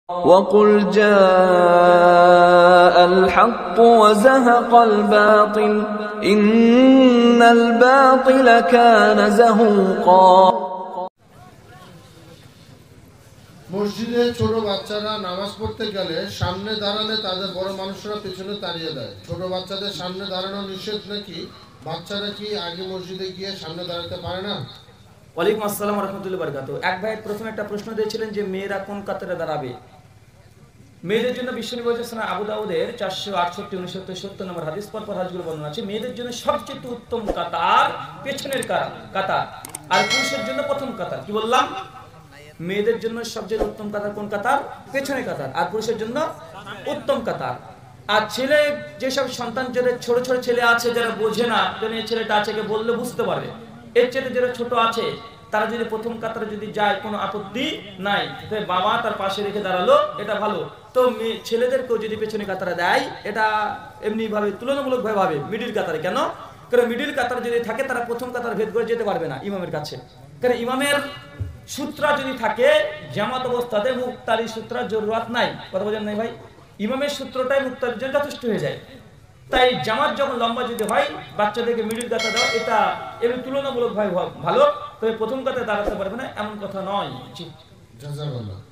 وقل جاء الحق وزهق الباطل إن الباطل كان زهوقا। মসজিদে ছোট বাচ্চারা নামাজ পড়তে গেলে সামনে দাঁড়ালে তাদের বড় মানুষরা পেছনে তাড়িয়ে দেয়। ছোট বাচ্চাদের সামনে দাঁড়ানো নিষেধ নাকি? বাচ্চারা কি আগে মসজিদে গিয়ে সামনে দাঁড়াতে পারে না? ওয়ালাইকুম আসসালাম ওয়া রাহমাতুল্লাহি ওয়া বারাকাতুহু। এক ভাই প্রথমে একটা প্রশ্ন দিয়েছিলেন যে মেয়েরা কোন কাতারে দাঁড়াবে। মেয়েদের জন্য বিশ্বনবী বলেছেন আবু দাউদের 468 69 নম্বর হাদিস পর হাদিসগুলো বর্ণনা আছে, মেয়েদের জন্য সবচেয়ে উত্তম কাতার পেছনের কাতার, আর পুরুষের জন্য প্রথম কাতার। কি বললাম? মেয়েদের জন্য সবচেয়ে উত্তম কাতার কোন কাতার? পেছনের কাতার। আর পুরুষের জন্য উত্তম কাতার। আর ছেলে যেসব সন্তান যাদের ছোট ছোট ছেলে আছে যারা বোঝে না যেন এই ছেলেটা আছে কে বললে বুঝতে পারবে, এর ছেলে যারা ছোট আছে তারা যদি প্রথম কাতারে যদি যায় কোনো আপত্তি নাই, বাবা তার পাশে রেখে দাঁড়ালো, এটা ভালো। তো ছেলেদেরকেও যদি পেছনে কাতারে দেয় এটা এমনি ভাবে তুলনামূলক ভাবে মিডিল কাতারে। কেন? কারণ মিডিল কাতার যদি থাকে তারা প্রথম কাতার ভেদ করে যেতে পারবে না ইমামের কাছে। কারণ ইমামের সূত্রা যদি থাকে জামাত অবস্থাতে মুক্তারি সূত্রার জরুরত নাই। কথা বোঝেন নাই ভাই? ইমামের সূত্রটাই মুক্তারির জন্য যথেষ্ট হয়ে যায়। তাই জামাত যখন লম্বা যদি হয় বাচ্চাদেরকে মিডিল কাতার দেওয়া এটা এমনি তুলনামূলক ভাবে ভালো। তবে প্রথম কাতারে দাঁড়াতে পারবে না এমন কথা নয়। জাযাকাল্লাহ।